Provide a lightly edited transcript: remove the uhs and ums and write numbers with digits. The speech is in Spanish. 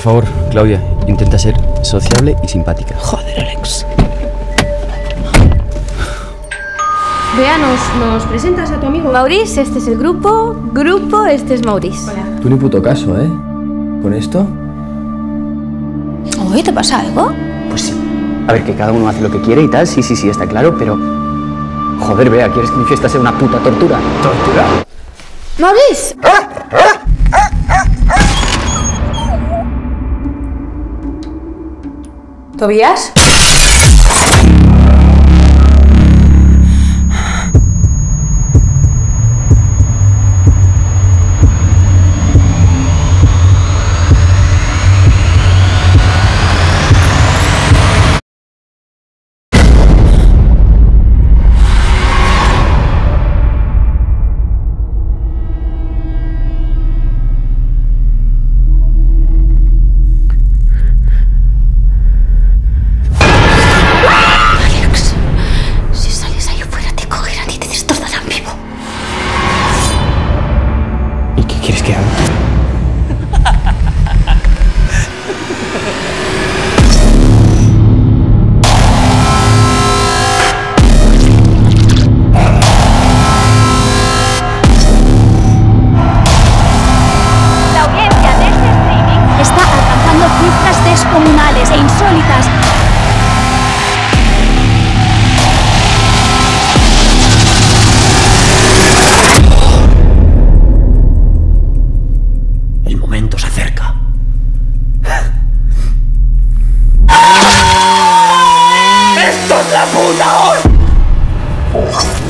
favor, Claudia, intenta ser sociable y simpática. Joder, Alex. Bea, ¿nos presentas a tu amigo? Maurice, este es el grupo. Este es Maurice. Hola. Tú ni puto caso, ¿eh? ¿Con esto? Oye, ¿te pasa algo? Pues sí. A ver, que cada uno hace lo que quiere y tal, sí, está claro, pero... Joder, Bea, ¿quieres que mi fiesta sea una puta tortura? ¿Tortura? ¡Maurice! ¿Tobías? ¿Quieres que haga? La audiencia de este streaming está alcanzando cifras descomunales e insólitas. El momento se acerca. ¡Esto es la puta hora!